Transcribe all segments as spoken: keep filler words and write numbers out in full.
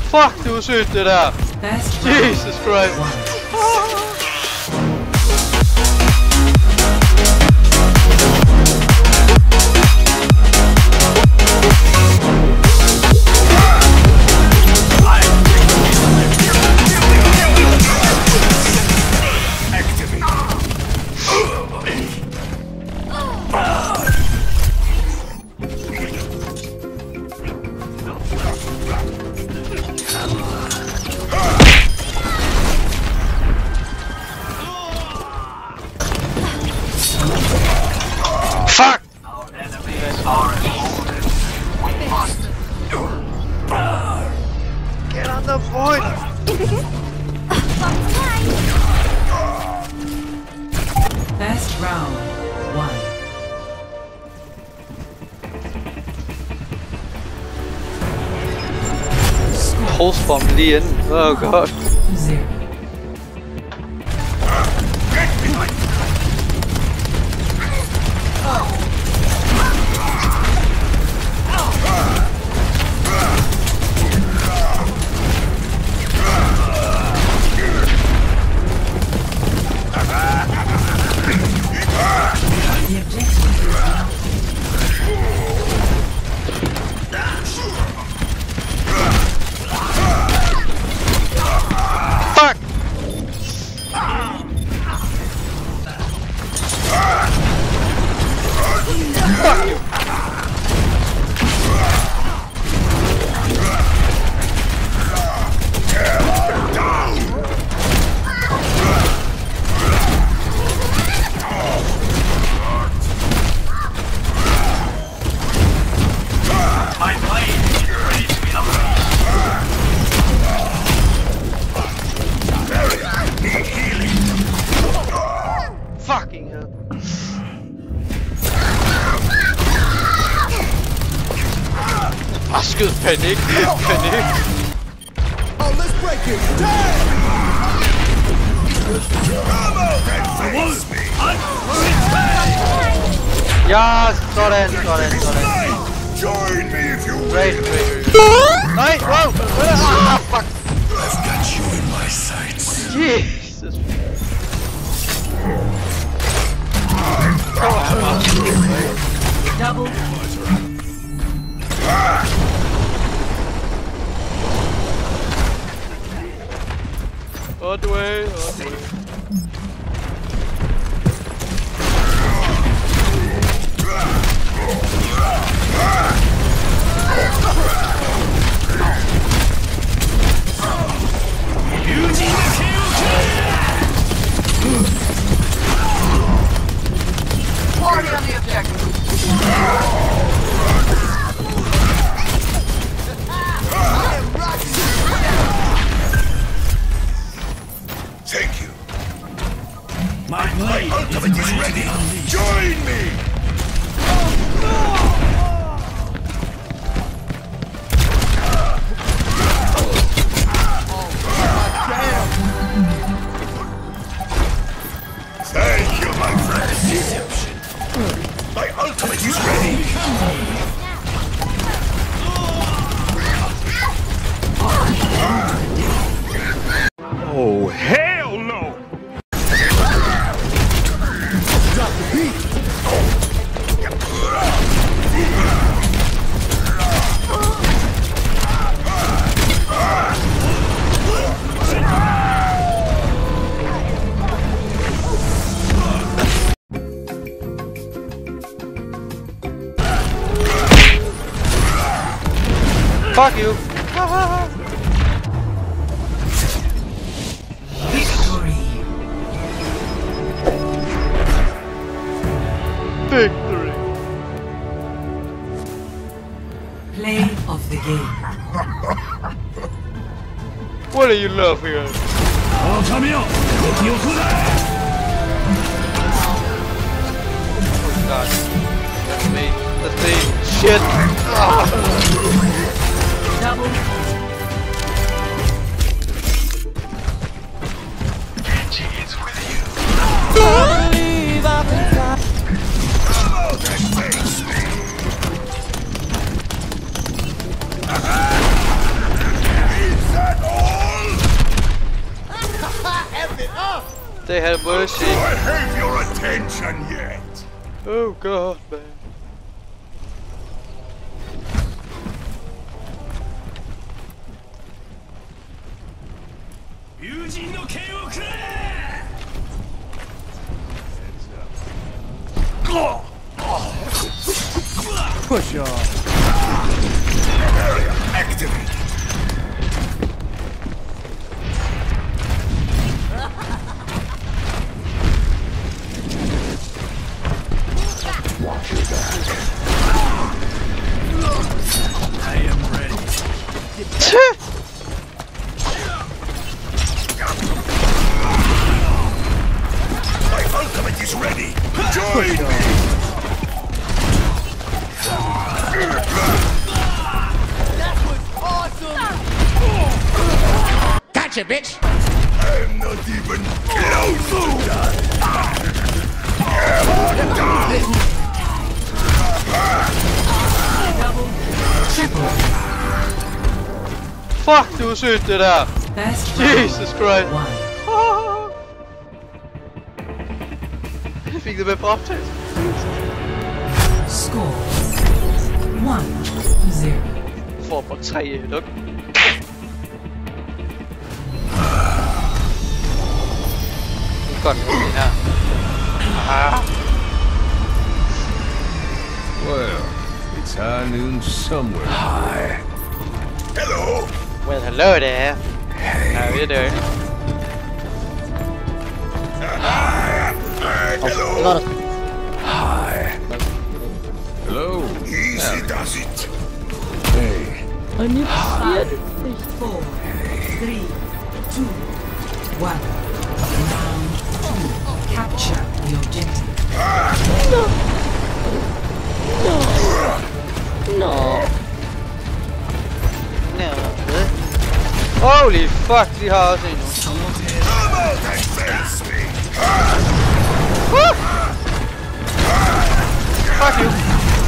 fuck du skjuter där? Jesus Christ! Fuck! Our enemies are emboldened. We must get on the point. Best round one. Whole spawn lige inden. Oh god. Zero. Fuck! Fuck you! My blade is ready to be unleashed. Fucking hell. Ah, skyd, panik, panik. Oh, let's break it. Damn! Ja, sådan, sådan, sådan. Join me if you will. Great, great, great. Nej, wow! Ah, fuck! I've got you in my sights. Jesus. Double. On the way, on the way. Party on the objective. Thank you. My blade Ultimate is ready. Join me. Thank you, my friend. Deception. My ultimate is ready. Oh, hell no! Drop the beat. Fuck you! Victory. Victory! Play of the game. What are you laughing at? Oh, come here! Oh god. That's me. That's me. Shit! Ah. Double. Genji is with you. I have your attention yet? Oh god, man. Push off. Area activated. Watch your back. I am ready. My ultimate is ready. Join me. Gotcha, bitch! I'm not even close to that. Fuck, det var sygt det der. Best Jesus Christ. round one. Jeg fik det med på optagelse. Score one zero. Får bare tre luk. Godt det her. Ah. Well, it's high noon somewhere. Hi. Hello. Well, hello there. How you doing? Hello. Hi. Hello. Easy does it. Hey. Four, three, two, one. Round two. Capture the objective. No. Holy fuck, de har også en nu. Come out and face me. Woo! Fuck you.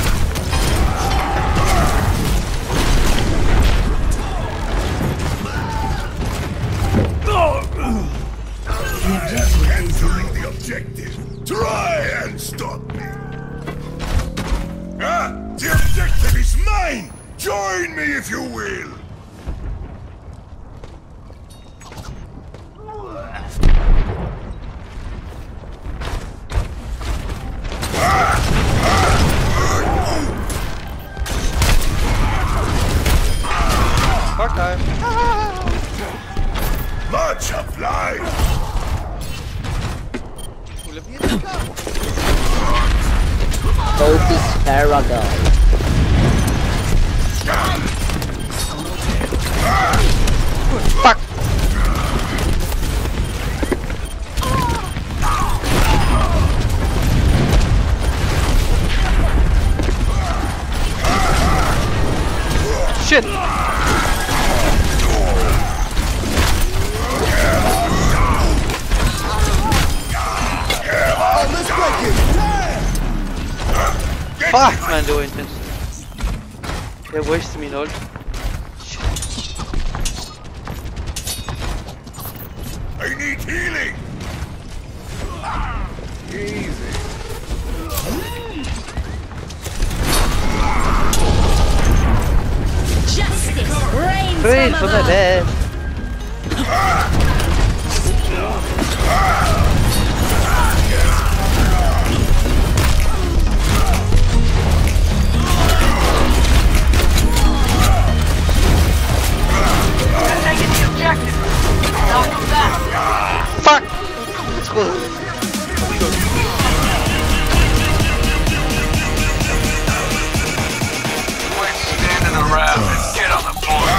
Entering the objective. Try and stop me. Ah, the objective is mine. Join me if you will. Fuck dig. Much obliged. Focus Paragon. Fuck. Shit. Fuck, man, det var intens. Jeg wasted min ult. I need healing. Easy. Justice reigns Rain from from the above. bed. Fuck! Let's go. Quit standing around and get on the board.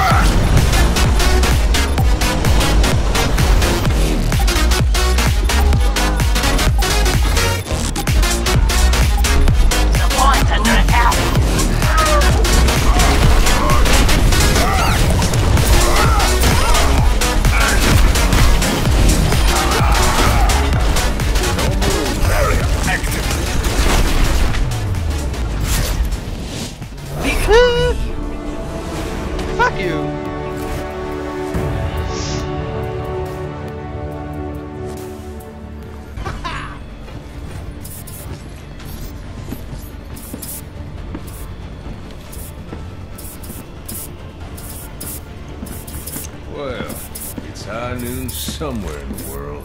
noon somewhere in the world.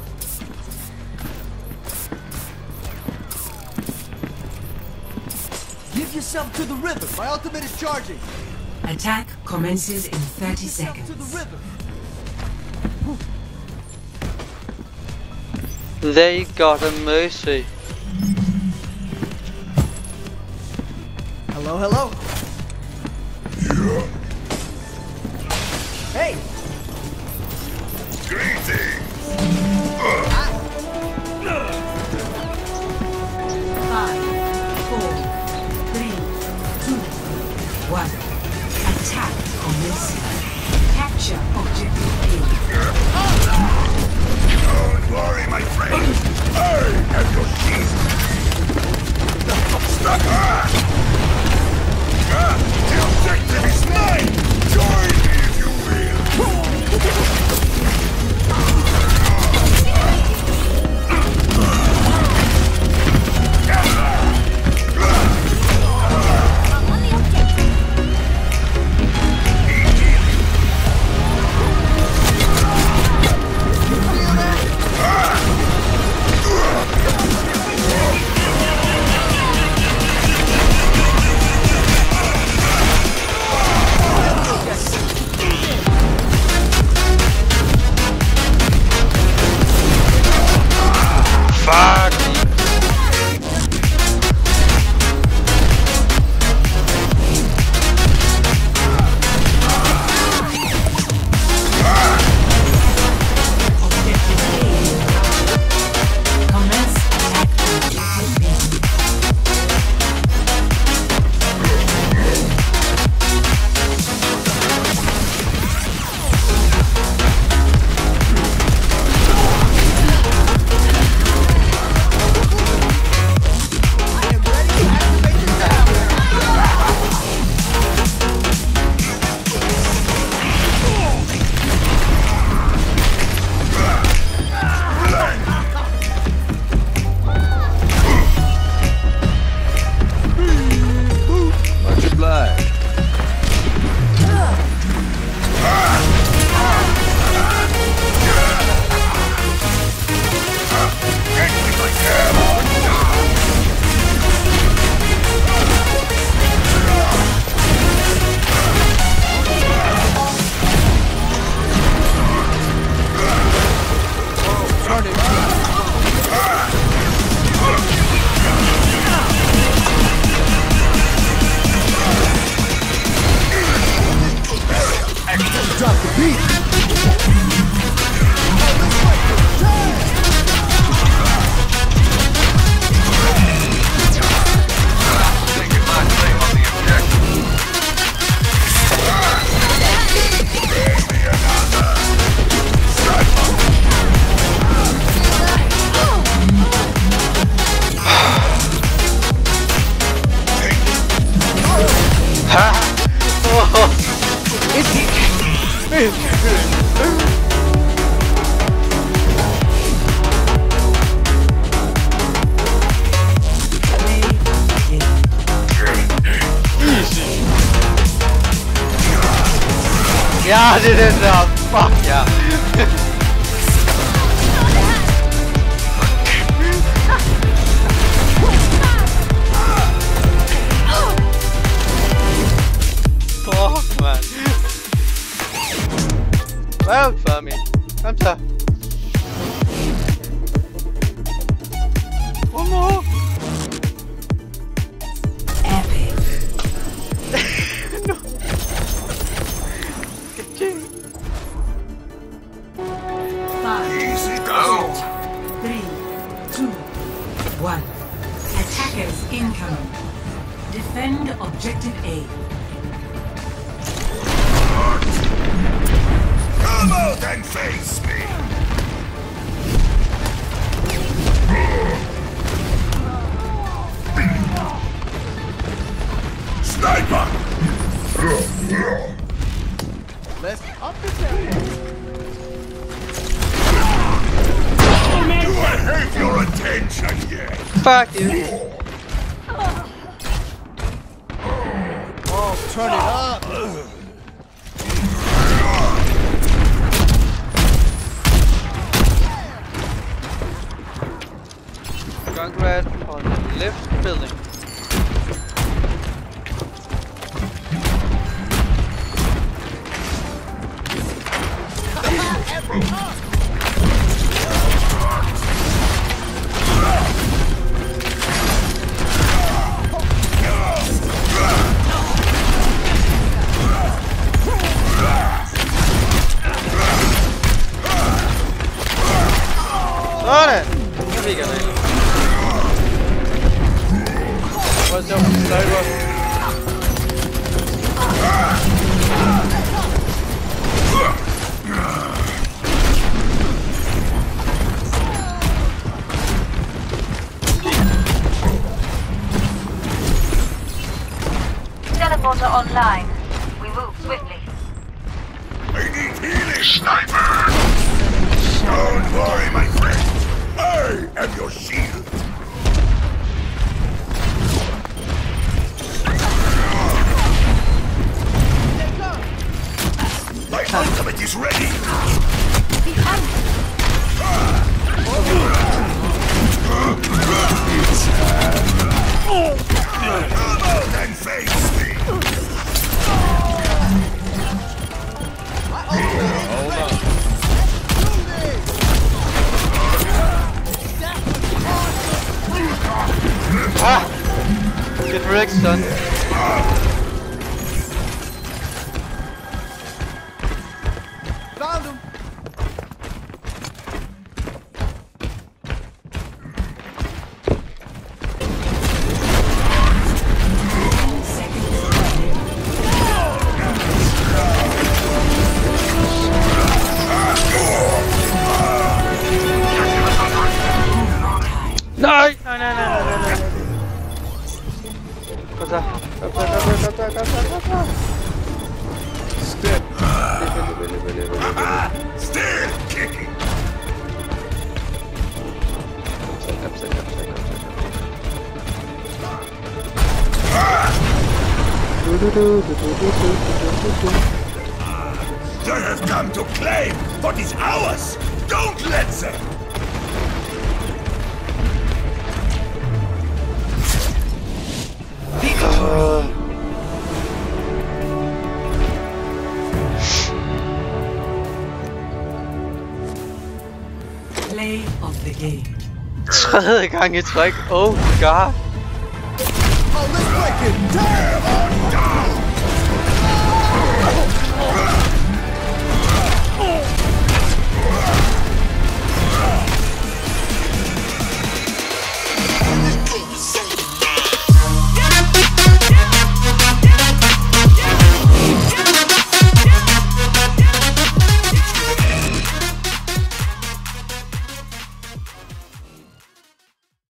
Give yourself to the river. My ultimate is charging. Attack commences in thirty seconds. To the river. They got a mercy. Hello, hello. Hey. Greetings. Five, four, three, two, one. Attack commencing. Capture objective A. Don't worry, my friend. I have your key. Stop her! Ah, the objective is mine! Join me if you will! Fuck! Commence attack objective B. Much obliged. Drop the beat. Taking my claim on the objective. Yeah, I did it now. Fuck yeah. Fuck, man. Well, för mig. Vänta. One more. Epic. No. Ka-ching. Five, Easy go. three, two, one. Attackers incoming. Defend objective A. Come out and face me. Sniper! Let's up the tempo. Do I have your attention yet? Fuck you. Oh, turn it up. Skunk rat on the left building. Sådan! Jeg fik jeg det. Prøv at se om den sniper. Teleporter online. We move swiftly. I need healing, sniper! Don't worry, my friend. I am your shield. My ultimate is ready. Come out and face me. Hold on. Ah! Get wrecked, son. Found him. Nej! Nej, nej, nej, nej, nej, nej. Kom så. Kom så, kom så, kom så, kom så, kom så. Step. Still kicking. Kom så, kom så, kom så, kom så. They have come to claim what is ours. Don't let them. Play of the game. Tredje gang i træk. Oh god. Oh, let's break it. Damn!